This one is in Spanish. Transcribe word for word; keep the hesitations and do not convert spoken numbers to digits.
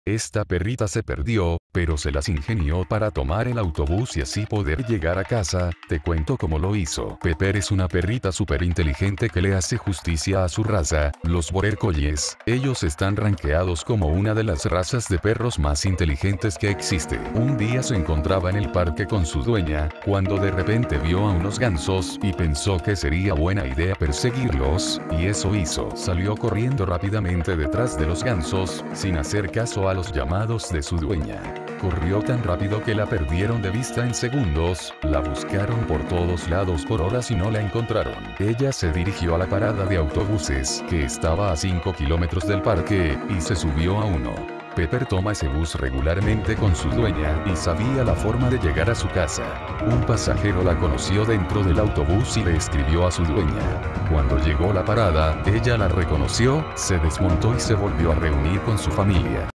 Esta perrita se perdió, pero se las ingenió para tomar el autobús y así poder llegar a casa. Te cuento cómo lo hizo. Pepper es una perrita súper inteligente que le hace justicia a su raza, los Border Collies. Ellos están rankeados como una de las razas de perros más inteligentes que existe. Un día se encontraba en el parque con su dueña, cuando de repente vio a unos gansos y pensó que sería buena idea perseguirlos, y eso hizo. Salió corriendo rápidamente detrás de los gansos, sin hacer caso a los llamados de su dueña. Corrió tan rápido que la perdieron de vista en segundos, la buscaron por todos lados por horas y no la encontraron. Ella se dirigió a la parada de autobuses, que estaba a cinco kilómetros del parque, y se subió a uno. Pepper toma ese bus regularmente con su dueña y sabía la forma de llegar a su casa. Un pasajero la conoció dentro del autobús y le escribió a su dueña. Cuando llegó la parada, ella la reconoció, se desmontó y se volvió a reunir con su familia.